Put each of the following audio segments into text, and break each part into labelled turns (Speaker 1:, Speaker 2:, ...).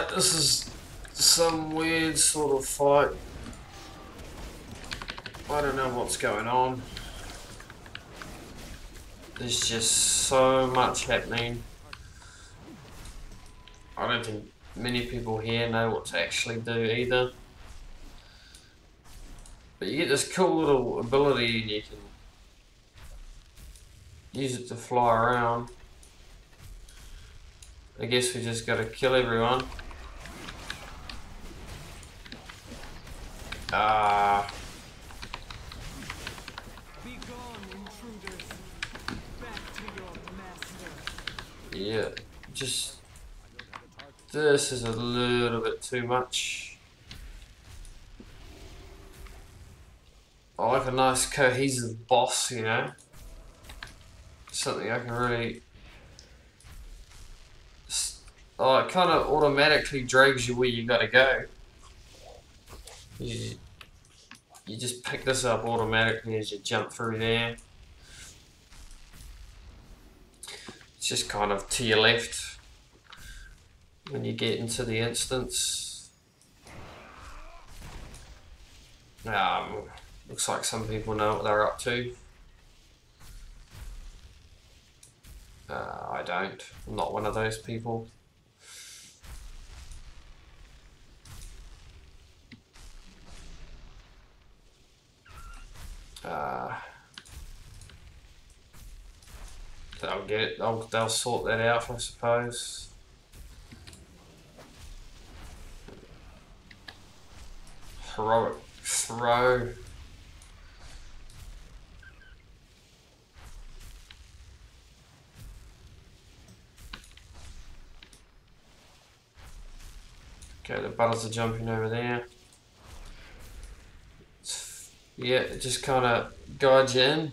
Speaker 1: this is some weird sort of fight. I don't know what's going on. There's just so much happening. I don't think many people here know what to actually do either. But you get this cool little ability and you can use it to fly around. I guess we just gotta kill everyone. Yeah, just this is a little bit too much. I like a nice cohesive boss, you know? Something I can really... Oh, it kind of automatically drags you where you gotta go. You just pick this up automatically as you jump through there. It's just kind of to your left when you get into the instance. Looks like some people know what they're up to. I don't. I'm not one of those people. They'll get it. They'll sort that out, I suppose. Heroic throw. Okay, the butters are jumping over there. Yeah, it just kind of guides you in.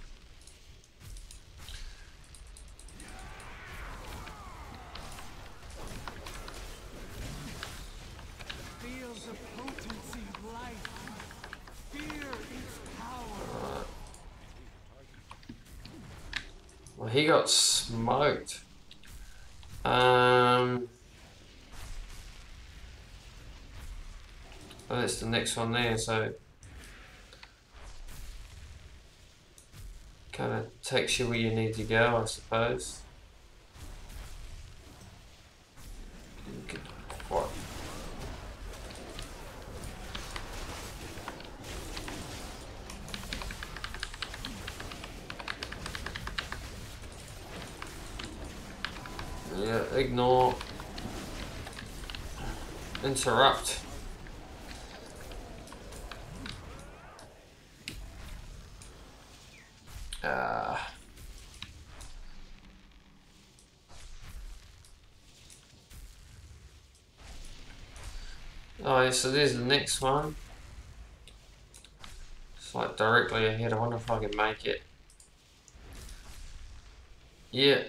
Speaker 1: Well, he got smoked. Oh, that's the next one there, so kind of takes you where you need to go, I suppose. What? Yeah, ignore. Interrupt. Oh, yeah, so there's the next one. It's like directly ahead. I wonder if I can make it. Yeah.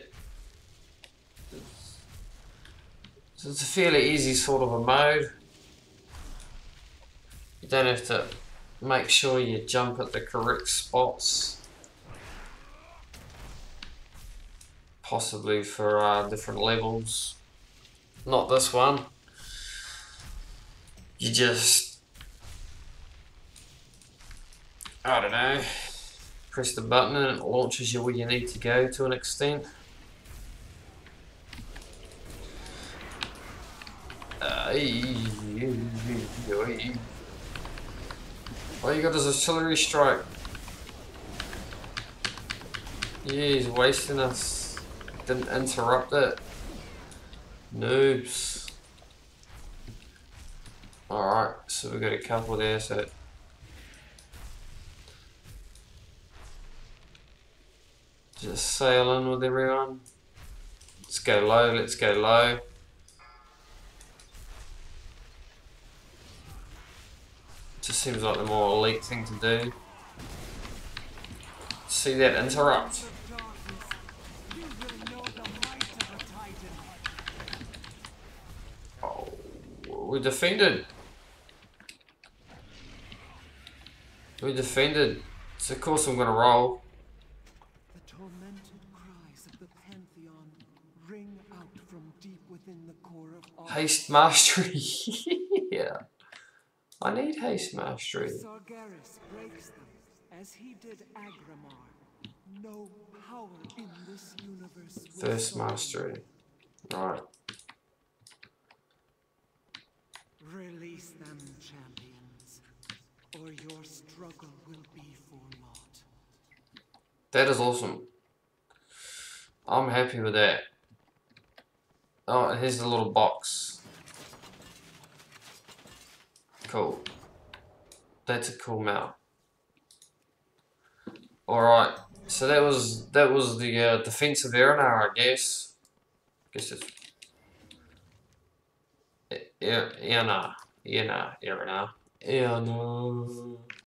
Speaker 1: So it's a fairly easy sort of a mode. You don't have to make sure you jump at the correct spots. Possibly for different levels. Not this one. You just, I don't know, press the button and it launches you where you need to go to an extent. All you got is artillery strike. Yeah, he's wasting us. Didn't interrupt it. Noobs. Alright, so we got a couple there, so just sail in with everyone. Let's go low, let's go low. Just seems like the more elite thing to do. See that interrupt. Oh, we defended. We defended. So of course I'm gonna roll.
Speaker 2: The tormented cries of the Pantheon ring out from deep within the core of
Speaker 1: Haste mastery. Yeah. I need haste mastery.
Speaker 2: Sargeras breaks them, as he did Agramar. No power in this universe will
Speaker 1: First
Speaker 2: solve
Speaker 1: mastery. Right.
Speaker 2: you. Release them, champions, or your struggle will be for naught.
Speaker 1: That is awesome. I'm happy with that. Oh, and here's the little box. Cool. That's a cool mount. Alright. So that was the defensive Erinar, I guess. Guess it's Erinar. Erinar.